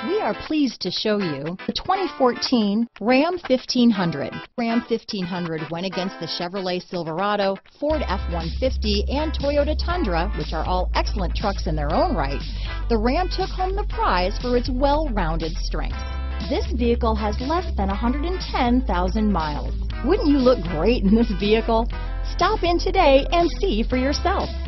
We are pleased to show you the 2014 Ram 1500. Ram 1500 went against the Chevrolet Silverado, Ford F-150, and Toyota Tundra, which are all excellent trucks in their own right. The Ram took home the prize for its well-rounded strengths. This vehicle has less than 110,000 miles. Wouldn't you look great in this vehicle? Stop in today and see for yourself.